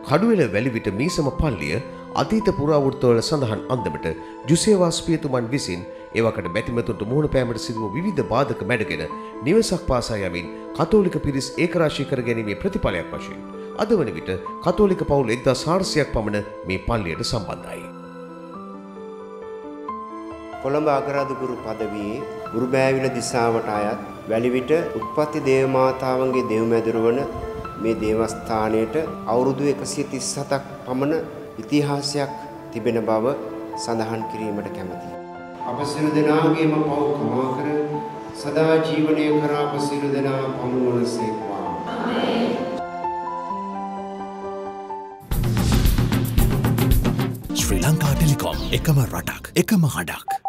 කඩුවෙල වැලිවිට මීසම පල්ලිය අතීත පුරාවෘත්තවල සඳහන් අන්දමට ජුසේවාස් පියතුමන් විසින් එවකට බැතිමතුන්ට මුහුණ පෑමට සිදු වූ විවිධ බාධක මැඩගෙන නිවසක් පාසා යමින් කතෝලික පිරිස් ඒකරාශී කර ගැනීමේ ප්‍රතිඵලයක් වශයෙන් අද වන විට කතෝලික පවුල් 1400ක් පමණ මේ පල්ලියට සම්බන්ධයි. කොළඹ අගරාදුගුරු පදවියේ ගුරුබෑවිල දිසාවට අයත් වැලිවිට උත්පත්ති දේව මාතාවන්ගේ දෙව්මැදුර වන මේ දේවස්ථානයට අවුරුදු 137ක් පමණ ඉතිහාසයක් තිබෙන බව සඳහන් කිරීමට කැමැතියි. අප සියලු දෙනාගේම පව් කමා කර සදා ජීවනය කරා අප සියලු දෙනා පමුණුවනසේක්වා. ආමේන්. ශ්‍රී ලංකා ටෙලිකොම් එකම රටක් එකම හඬක්.